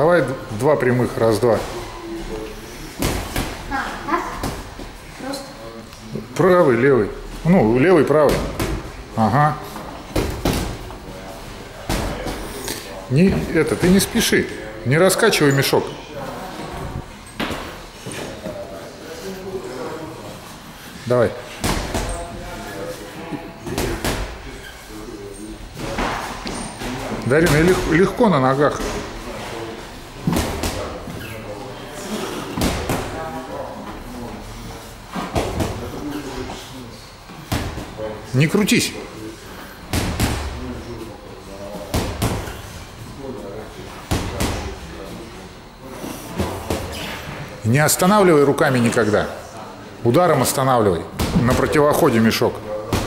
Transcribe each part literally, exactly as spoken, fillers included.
Давай два прямых, раз-два. А, так? Просто. Правый, левый. Ну, левый, правый. Ага. Не, это, ты не спеши. Не раскачивай мешок. Давай. Дарина, легко, легко на ногах. Не крутись. Не останавливай руками никогда. Ударом останавливай. На противоходе мешок.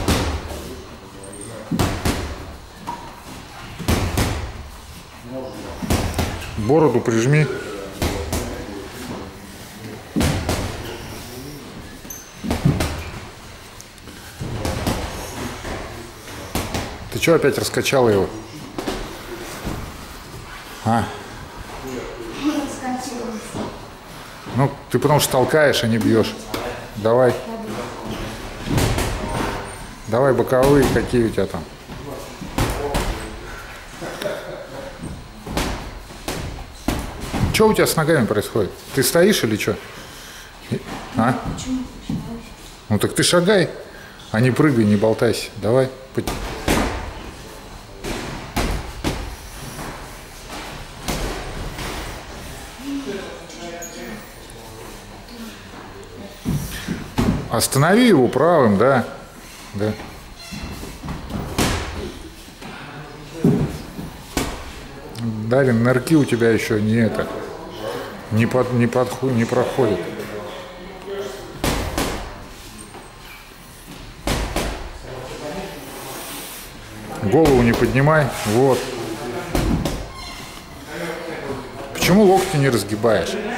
Бороду прижми. Ты что опять раскачала его? А? Ну, ты потому что толкаешь, а не бьешь. Давай. Давай боковые, какие у тебя там. Что у тебя с ногами происходит? Ты стоишь или что? А? Ну так ты шагай, а не прыгай, не болтайся. Давай. Останови его правым, да. Да. Дарин, нырки у тебя еще не это, не, под, не, подход, не проходит. Голову не поднимай, вот. Почему локти не разгибаешь?